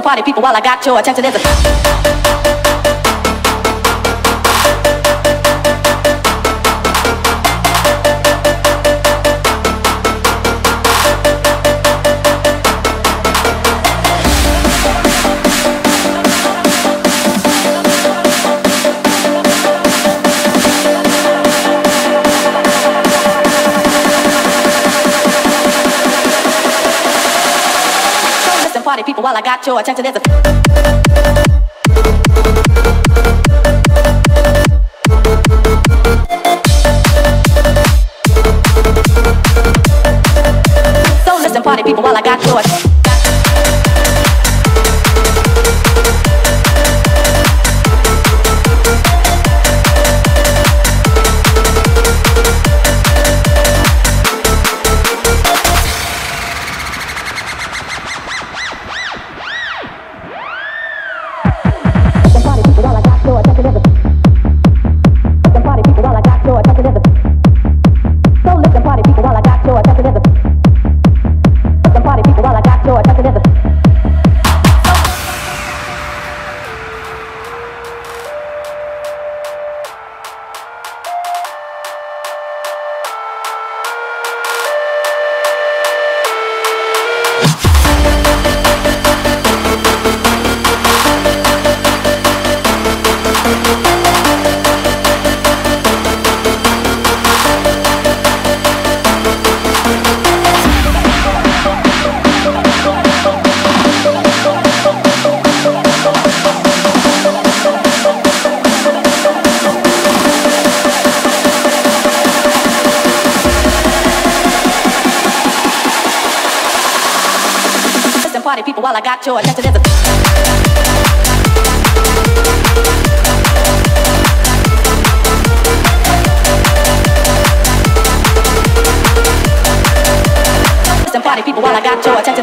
party people while I got your attention. There's party people while I got your attention. There's so listen, party people while I got your attention. Party people while I got your attention. There's listen, party people while I got your attention.